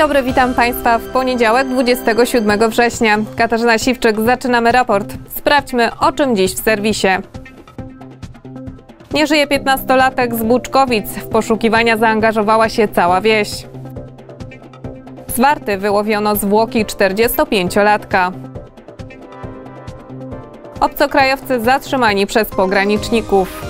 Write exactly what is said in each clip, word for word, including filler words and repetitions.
dobry, witam Państwa w poniedziałek, dwudziestego siódmego września. Katarzyna Siwczyk, zaczynamy raport. Sprawdźmy, o czym dziś w serwisie. Nie żyje piętnastolatek z Buczkowic. W poszukiwania zaangażowała się cała wieś. Z Warty wyłowiono zwłoki czterdziestopięciolatka. Obcokrajowcy zatrzymani przez pograniczników.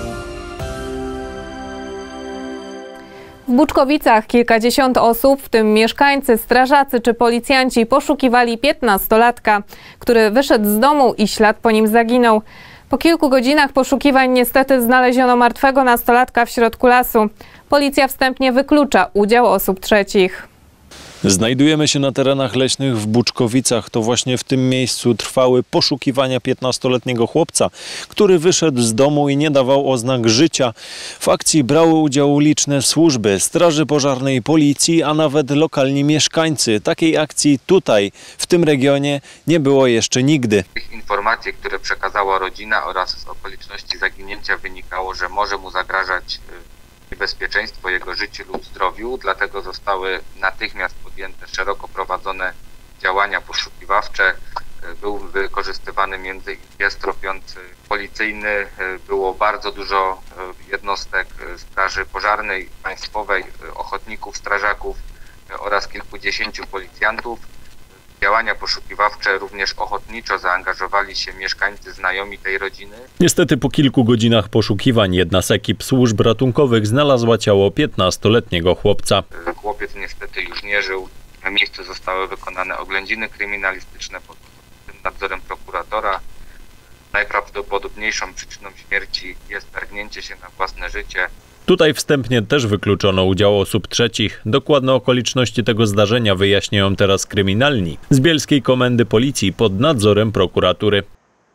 W Buczkowicach kilkadziesiąt osób, w tym mieszkańcy, strażacy czy policjanci, poszukiwali piętnastolatka, który wyszedł z domu i ślad po nim zaginął. Po kilku godzinach poszukiwań niestety znaleziono martwego nastolatka w środku lasu. Policja wstępnie wyklucza udział osób trzecich. Znajdujemy się na terenach leśnych w Buczkowicach. To właśnie w tym miejscu trwały poszukiwania piętnastoletniego chłopca, który wyszedł z domu i nie dawał oznak życia. W akcji brały udział liczne służby, straży pożarnej, policji, a nawet lokalni mieszkańcy. Takiej akcji tutaj, w tym regionie, nie było jeszcze nigdy. Informacje, które przekazała rodzina oraz z okoliczności zaginięcia wynikało, że może mu zagrażać bezpieczeństwo jego życiu lub zdrowiu, dlatego zostały natychmiast podjęte szeroko prowadzone działania poszukiwawcze. Był wykorzystywany między innymi pies tropiący policyjny, było bardzo dużo jednostek straży pożarnej, państwowej, ochotników, strażaków oraz kilkudziesięciu policjantów. Działania poszukiwawcze również ochotniczo zaangażowali się mieszkańcy, znajomi tej rodziny. Niestety po kilku godzinach poszukiwań jedna z ekip służb ratunkowych znalazła ciało piętnastoletniego chłopca. Chłopiec niestety już nie żył. Na miejscu zostały wykonane oględziny kryminalistyczne pod nadzorem prokuratora. Najprawdopodobniejszą przyczyną śmierci jest targnięcie się na własne życie. Tutaj wstępnie też wykluczono udział osób trzecich. Dokładne okoliczności tego zdarzenia wyjaśniają teraz kryminalni z Bielskiej Komendy Policji pod nadzorem prokuratury.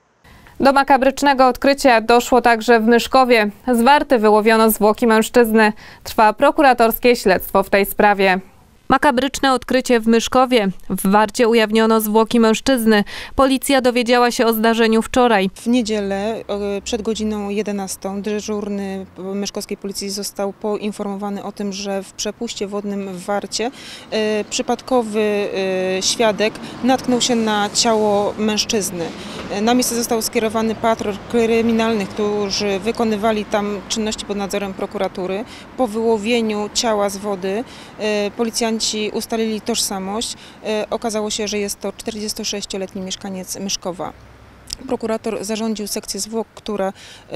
Do makabrycznego odkrycia doszło także w Myszkowie. Z Warty wyłowiono zwłoki mężczyzny. Trwa prokuratorskie śledztwo w tej sprawie. Makabryczne odkrycie w Myszkowie. W Warcie ujawniono zwłoki mężczyzny. Policja dowiedziała się o zdarzeniu wczoraj. W niedzielę przed godziną jedenastą dyżurny myszkowskiej policji został poinformowany o tym, że w przepuście wodnym w Warcie e, przypadkowy e, świadek natknął się na ciało mężczyzny. Na miejsce został skierowany patrol kryminalnych, którzy wykonywali tam czynności pod nadzorem prokuratury. Po wyłowieniu ciała z wody e, policjanci ustalili tożsamość. Okazało się, że jest to czterdziestosześcioletni mieszkaniec Myszkowa. Prokurator zarządził sekcję zwłok, która,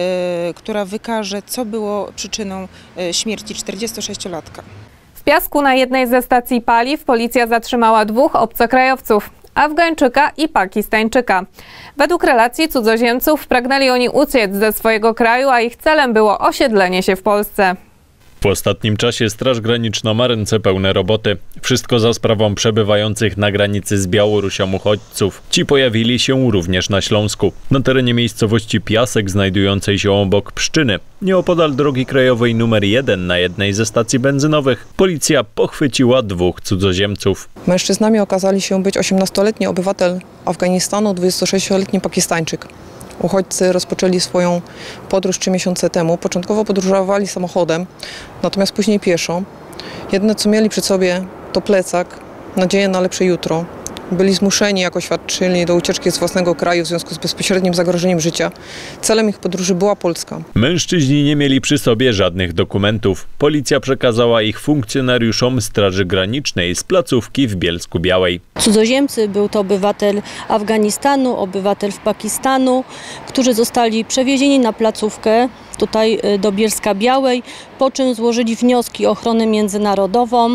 która wykaże, co było przyczyną śmierci czterdziestosześciolatka. W Piasku na jednej ze stacji paliw policja zatrzymała dwóch obcokrajowców, Afgańczyka i Pakistańczyka. Według relacji cudzoziemców pragnęli oni uciec ze swojego kraju, a ich celem było osiedlenie się w Polsce. W ostatnim czasie Straż Graniczna ma ręce pełne roboty. Wszystko za sprawą przebywających na granicy z Białorusią uchodźców. Ci pojawili się również na Śląsku. Na terenie miejscowości Piasek, znajdującej się obok Pszczyny, nieopodal drogi krajowej numer jeden na jednej ze stacji benzynowych, policja pochwyciła dwóch cudzoziemców. Mężczyznami okazali się być osiemnastoletni obywatel Afganistanu, dwudziestosześcioletni Pakistańczyk. Uchodźcy rozpoczęli swoją podróż trzy miesiące temu. Początkowo podróżowali samochodem, natomiast później pieszo. Jedyne, co mieli przy sobie, to plecak, nadzieję na lepsze jutro. Byli zmuszeni, jak oświadczyli, do ucieczki z własnego kraju w związku z bezpośrednim zagrożeniem życia. Celem ich podróży była Polska. Mężczyźni nie mieli przy sobie żadnych dokumentów. Policja przekazała ich funkcjonariuszom Straży Granicznej z placówki w Bielsku-Białej. Cudzoziemcy, był to obywatel Afganistanu, obywatel w Pakistanu, którzy zostali przewiezieni na placówkę tutaj do Bielska-Białej, po czym złożyli wnioski o ochronę międzynarodową.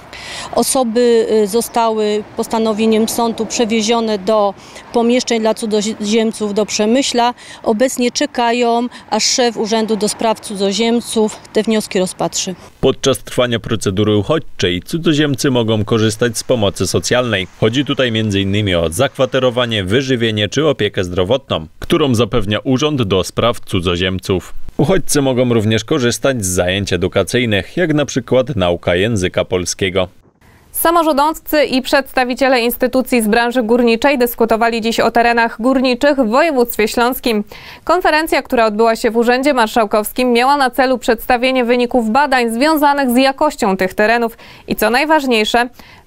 Osoby zostały postanowieniem sądu przewiezione do pomieszczeń dla cudzoziemców do Przemyśla. Obecnie czekają, aż szef Urzędu do Spraw Cudzoziemców te wnioski rozpatrzy. Podczas trwania procedury uchodźczej cudzoziemcy mogą korzystać z pomocy socjalnej. Chodzi tutaj między innymi o zakwaterowanie, wyżywienie czy opiekę zdrowotną, którą zapewnia Urząd do Spraw Cudzoziemców. Uchodźcy mogą również korzystać z zajęć edukacyjnych, jak na przykład nauka języka polskiego. Samorządowcy i przedstawiciele instytucji z branży górniczej dyskutowali dziś o terenach górniczych w województwie śląskim. Konferencja, która odbyła się w Urzędzie Marszałkowskim, miała na celu przedstawienie wyników badań związanych z jakością tych terenów i, co najważniejsze,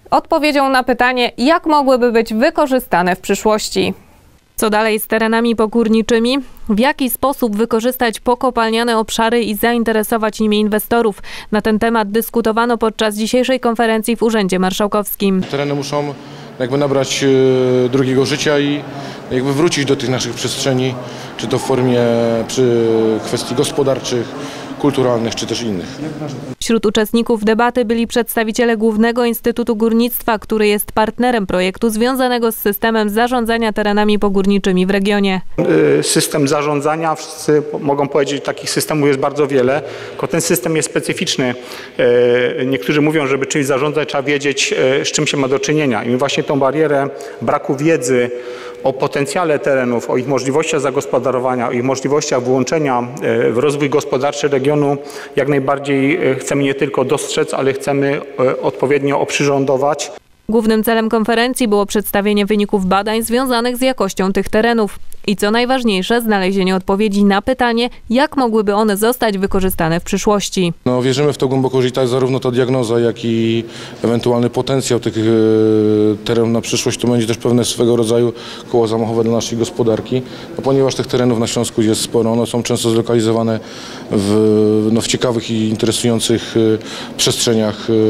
odpowiedzią na pytanie, jak mogłyby być wykorzystane w przyszłości. Co dalej z terenami pogórniczymi? W jaki sposób wykorzystać pokopalniane obszary i zainteresować nimi inwestorów? Na ten temat dyskutowano podczas dzisiejszej konferencji w Urzędzie Marszałkowskim. Tereny muszą jakby nabrać drugiego życia i jakby wrócić do tych naszych przestrzeni, czy to w formie przy kwestii gospodarczych, kulturalnych, czy też innych. Wśród uczestników debaty byli przedstawiciele Głównego Instytutu Górnictwa, który jest partnerem projektu związanego z systemem zarządzania terenami pogórniczymi w regionie. System zarządzania, wszyscy mogą powiedzieć, że takich systemów jest bardzo wiele, tylko ten system jest specyficzny. Niektórzy mówią, żeby czymś zarządzać, trzeba wiedzieć, z czym się ma do czynienia. I właśnie tą barierę braku wiedzy o potencjale terenów, o ich możliwościach zagospodarowania, o ich możliwościach włączenia w rozwój gospodarczy regionu jak najbardziej chcemy nie tylko dostrzec, ale chcemy odpowiednio oprzyrządować. Głównym celem konferencji było przedstawienie wyników badań związanych z jakością tych terenów i co najważniejsze, znalezienie odpowiedzi na pytanie, jak mogłyby one zostać wykorzystane w przyszłości. No, wierzymy w to głęboko, że tak zarówno ta diagnoza, jak i ewentualny potencjał tych e, terenów na przyszłość to będzie też pewne swego rodzaju koło zamachowe dla naszej gospodarki, no, ponieważ tych terenów na Śląsku jest sporo, one są często zlokalizowane w, no, w ciekawych i interesujących e, przestrzeniach e,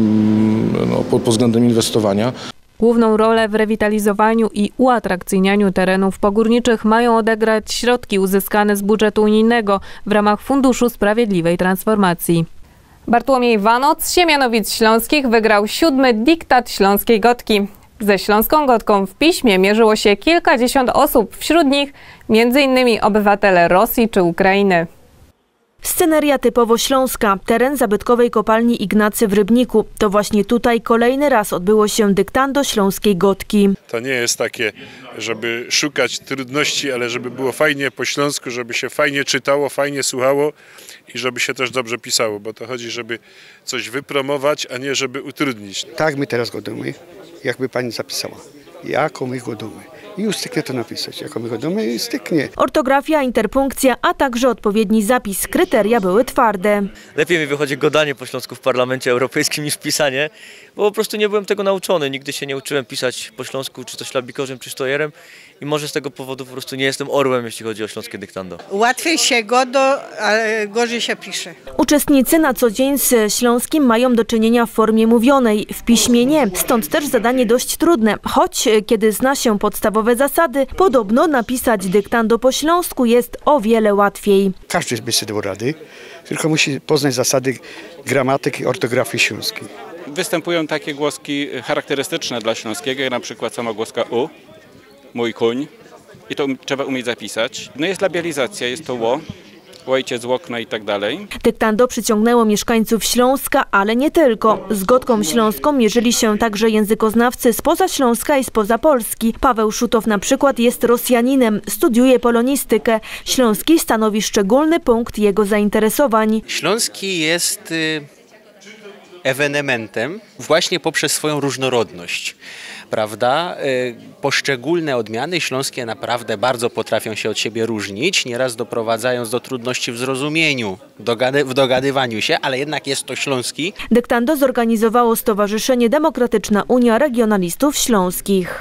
no, pod, pod względem inwestowania. Główną rolę w rewitalizowaniu i uatrakcyjnianiu terenów pogórniczych mają odegrać środki uzyskane z budżetu unijnego w ramach Funduszu Sprawiedliwej Transformacji. Bartłomiej Wanoc z Siemianowic Śląskich wygrał siódmy diktat Śląskiej Gotki. Ze Śląską Gotką w piśmie mierzyło się kilkadziesiąt osób, wśród nich między innymi obywatele Rosji czy Ukrainy. Sceneria typowo śląska, teren zabytkowej kopalni Ignacy w Rybniku. To właśnie tutaj kolejny raz odbyło się dyktando Śląskiej Gotki. To nie jest takie, żeby szukać trudności, ale żeby było fajnie po śląsku, żeby się fajnie czytało, fajnie słuchało i żeby się też dobrze pisało, bo to chodzi, żeby coś wypromować, a nie żeby utrudnić. Tak my teraz godujemy, jakby pani zapisała, jaką my godujemy. I już styknie to napisać, jaką my godujemy i styknie. Ortografia, interpunkcja, a także odpowiedni zapis. Kryteria były twarde. Lepiej mi wychodzi gadanie po śląsku w Parlamencie Europejskim niż pisanie, bo po prostu nie byłem tego nauczony. Nigdy się nie uczyłem pisać po śląsku, czy to ślabikorzem, czy sztojerem. I może z tego powodu po prostu nie jestem orłem, jeśli chodzi o śląskie dyktando. Łatwiej się godo, ale gorzej się pisze. Uczestnicy na co dzień z śląskim mają do czynienia w formie mówionej, w piśmie nie. Stąd też zadanie dość trudne, choć kiedy zna się podstawowe zasady, podobno napisać dyktando po śląsku jest o wiele łatwiej. Każdy by sobie dał rady, tylko musi poznać zasady gramatyki, ortografii śląskiej. Występują takie głoski charakterystyczne dla śląskiego, jak na przykład sama głoska u. Mój koń i to trzeba umieć zapisać. No jest labializacja, jest to ło, ojciec, łokna i tak dalej. Dyktando przyciągnęło mieszkańców Śląska, ale nie tylko. Z Gotką Śląską mierzyli się także językoznawcy spoza Śląska i spoza Polski. Paweł Szutow na przykład jest Rosjaninem, studiuje polonistykę. Śląski stanowi szczególny punkt jego zainteresowań. Śląski jest ewenementem właśnie poprzez swoją różnorodność. Prawda? Poszczególne odmiany śląskie naprawdę bardzo potrafią się od siebie różnić, nieraz doprowadzając do trudności w zrozumieniu, w dogadywaniu się, ale jednak jest to śląski. Dyktando zorganizowało Stowarzyszenie Demokratyczna Unia Regionalistów Śląskich.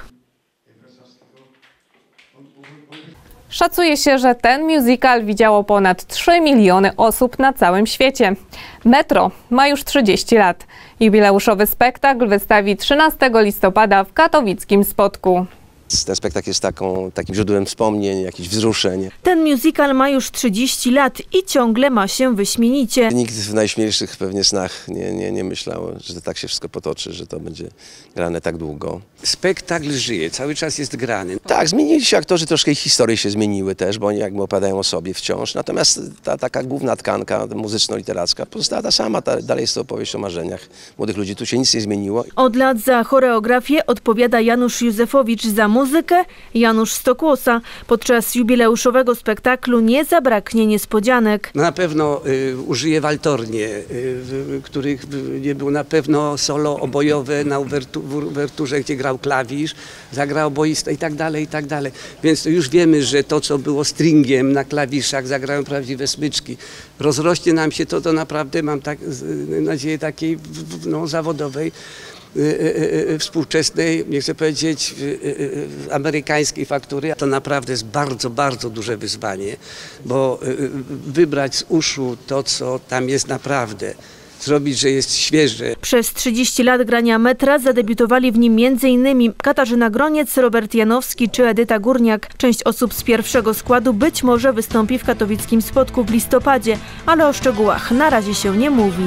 Szacuje się, że ten musical widziało ponad trzy miliony osób na całym świecie. Metro ma już trzydzieści lat. Jubileuszowy spektakl wystawi trzynastego listopada w katowickim Spodku. Ten spektakl jest taką, takim źródłem wspomnień, jakichś wzruszeń. Ten musical ma już trzydzieści lat i ciągle ma się wyśmienicie. Nikt w najśmielszych pewnie snach nie, nie, nie myślał, że to tak się wszystko potoczy, że to będzie grane tak długo. Spektakl żyje, cały czas jest grany. Tak, zmienili się aktorzy, troszkę ich historie się zmieniły też, bo oni jakby opowiadają o sobie wciąż. Natomiast ta taka główna tkanka muzyczno-literacka pozostała ta sama, ta, dalej jest to opowieść o marzeniach młodych ludzi. Tu się nic nie zmieniło. Od lat za choreografię odpowiada Janusz Józefowicz, za muzykę Janusz Stokłosa. Podczas jubileuszowego spektaklu nie zabraknie niespodzianek. Na pewno y, użyje waltornie, y, w, których nie było, na pewno solo obojowe na uwertu, w uwerturze, gdzie grał klawisz, zagrał oboista i tak dalej, i tak dalej. Więc już wiemy, że to, co było stringiem na klawiszach, zagrają prawdziwe smyczki. Rozrośnie nam się to, to naprawdę mam tak, nadzieję takiej no, zawodowej, współczesnej, nie chcę powiedzieć amerykańskiej faktury. To naprawdę jest bardzo, bardzo duże wyzwanie, bo wybrać z uszu to, co tam jest naprawdę, zrobić, że jest świeże. Przez trzydzieści lat grania metra zadebiutowali w nim między innymi Katarzyna Groniec, Robert Janowski czy Edyta Górniak. Część osób z pierwszego składu być może wystąpi w katowickim spotku w listopadzie, ale o szczegółach na razie się nie mówi.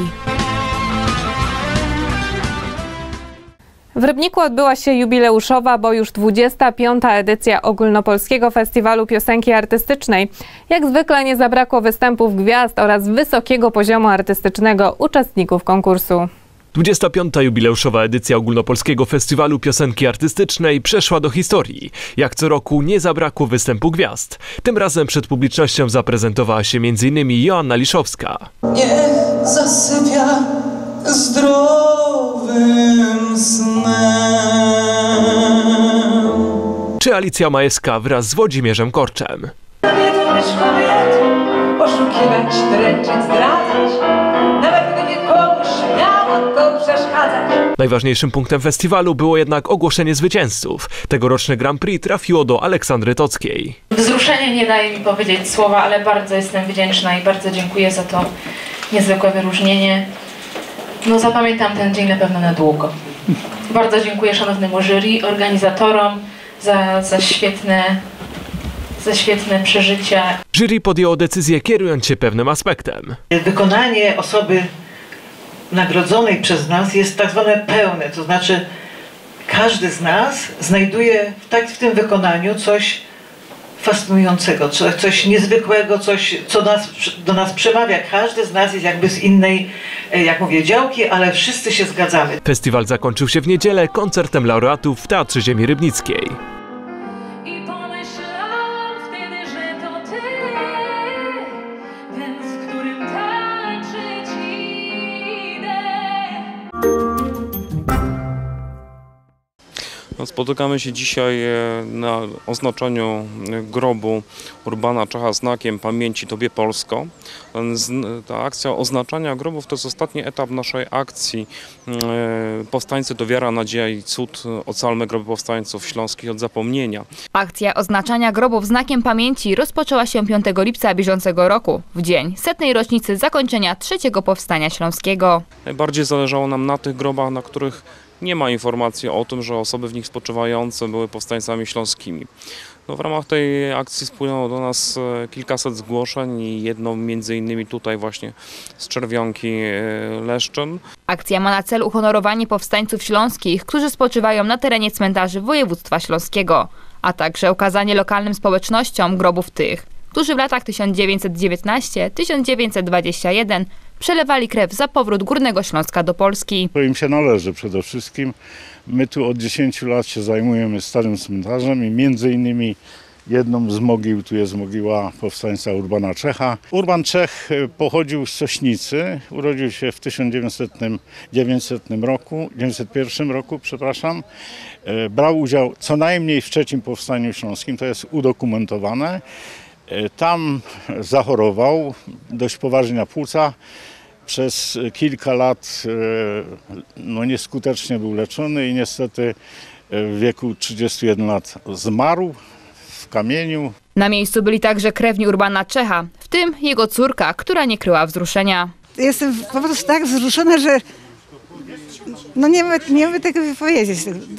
W Rybniku odbyła się jubileuszowa, bo już dwudziesta piąta edycja Ogólnopolskiego Festiwalu Piosenki Artystycznej. Jak zwykle nie zabrakło występów gwiazd oraz wysokiego poziomu artystycznego uczestników konkursu. dwudziesta piąta jubileuszowa edycja Ogólnopolskiego Festiwalu Piosenki Artystycznej przeszła do historii. Jak co roku nie zabrakło występu gwiazd. Tym razem przed publicznością zaprezentowała się między innymi Joanna Liszowska. Niech zasypia zdrowym snem. Czy Alicja Majewska wraz z Włodzimierzem Korczem. Kobietu, kobietu, oszukiwać, dręczyć, zdradzać, nawet gdyby komuś miało to przeszkadzać. Najważniejszym punktem festiwalu było jednak ogłoszenie zwycięzców. Tegoroczne Grand Prix trafiło do Aleksandry Tockiej. Wzruszenie nie daje mi powiedzieć słowa, ale bardzo jestem wdzięczna i bardzo dziękuję za to niezwykłe wyróżnienie. No zapamiętam ten dzień na pewno na długo. Bardzo dziękuję szanownemu jury, organizatorom za, za, świetne, za świetne przeżycia. Jury podjęło decyzję kierując się pewnym aspektem. Wykonanie osoby nagrodzonej przez nas jest tak zwane pełne, to znaczy każdy z nas znajduje w, tak, w tym wykonaniu coś fascynującego, coś, coś niezwykłego, coś, co nas, do nas przemawia. Każdy z nas jest jakby z innej, jak mówię, działki, ale wszyscy się zgadzamy. Festiwal zakończył się w niedzielę koncertem laureatów w Teatrze Ziemi Rybnickiej. Spotykamy się dzisiaj na oznaczeniu grobu Urbana Czecha znakiem pamięci Tobie Polsko. Ta akcja oznaczania grobów to jest ostatni etap naszej akcji Powstańcy to wiara, nadzieja i cud. Ocalmy groby powstańców śląskich od zapomnienia. Akcja oznaczania grobów znakiem pamięci rozpoczęła się piątego lipca bieżącego roku, w dzień setnej rocznicy zakończenia trzeciego Powstania Śląskiego. Najbardziej zależało nam na tych grobach, na których nie ma informacji o tym, że osoby w nich spoczywające były powstańcami śląskimi. No, w ramach tej akcji spłynęło do nas kilkaset zgłoszeń i jedno między innymi tutaj właśnie z Czerwionki Leszczyn. Akcja ma na celu uhonorowanie powstańców śląskich, którzy spoczywają na terenie cmentarzy województwa śląskiego, a także okazanie lokalnym społecznościom grobów tych, którzy w latach tysiąc dziewięćset dziewiętnastym do tysiąc dziewięćset dwudziestego pierwszego przelewali krew za powrót Górnego Śląska do Polski. To im się należy przede wszystkim. My tu od dziesięciu lat się zajmujemy starym cmentarzem i między innymi jedną z mogił, tu jest mogiła powstańca Urbana Czecha. Urban Czech pochodził z Sośnicy, urodził się w tysiąc dziewięćsetnym roku, dziewięćset pierwszym roku, przepraszam. Brał udział co najmniej w trzecim Powstaniu Śląskim, to jest udokumentowane. Tam zachorował dość poważnie na płuca. Przez kilka lat no, nieskutecznie był leczony i niestety w wieku trzydziestu jeden lat zmarł w kamieniu. Na miejscu byli także krewni Urbana Czecha, w tym jego córka, która nie kryła wzruszenia. Jestem po prostu tak wzruszona, że no nie nie mogę tego wypowiedzieć.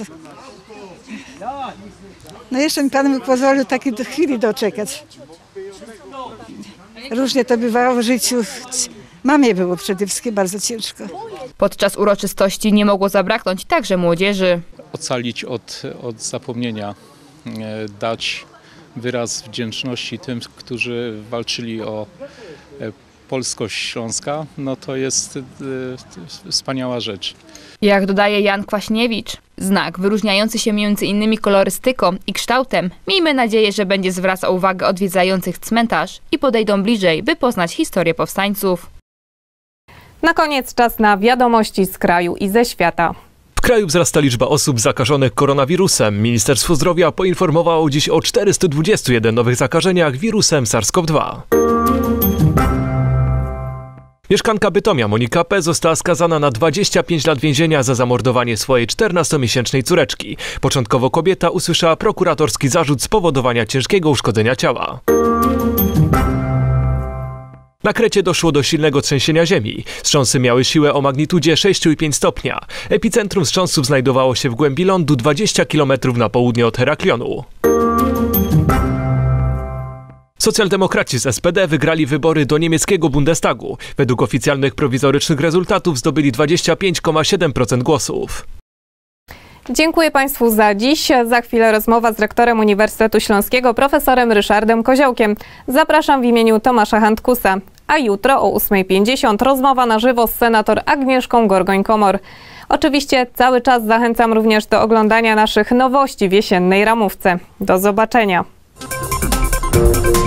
No jeszcze mi Pan mi pozwolił takiej chwili doczekać. Różnie to bywało w życiu. Mamie było przede wszystkim bardzo ciężko. Podczas uroczystości nie mogło zabraknąć także młodzieży. Ocalić od, od zapomnienia, dać wyraz wdzięczności tym, którzy walczyli o polskość Śląska, no to jest wspaniała rzecz. Jak dodaje Jan Kwaśniewicz, znak wyróżniający się między innymi kolorystyką i kształtem, miejmy nadzieję, że będzie zwracał uwagę odwiedzających cmentarz i podejdą bliżej, by poznać historię powstańców. Na koniec czas na wiadomości z kraju i ze świata. W kraju wzrasta liczba osób zakażonych koronawirusem. Ministerstwo Zdrowia poinformowało dziś o czterystu dwudziestu jeden nowych zakażeniach wirusem SARS CoV dwa. Mieszkanka Bytomia Monika P. została skazana na dwadzieścia pięć lat więzienia za zamordowanie swojej czternastomiesięcznej córeczki. Początkowo kobieta usłyszała prokuratorski zarzut spowodowania ciężkiego uszkodzenia ciała. Na Krecie doszło do silnego trzęsienia ziemi. Wstrząsy miały siłę o magnitudzie sześć i pięć stopnia. Epicentrum wstrząsów znajdowało się w głębi lądu dwadzieścia kilometrów na południe od Heraklionu. Socjaldemokraci z S P D wygrali wybory do niemieckiego Bundestagu. Według oficjalnych prowizorycznych rezultatów zdobyli dwadzieścia pięć przecinek siedem procent głosów. Dziękuję Państwu za dziś. Za chwilę rozmowa z rektorem Uniwersytetu Śląskiego, profesorem Ryszardem Koziołkiem. Zapraszam w imieniu Tomasza Handkusa. A jutro o ósma pięćdziesiąt rozmowa na żywo z senator Agnieszką Gorgoń-Komor. Oczywiście cały czas zachęcam również do oglądania naszych nowości w jesiennej ramówce. Do zobaczenia.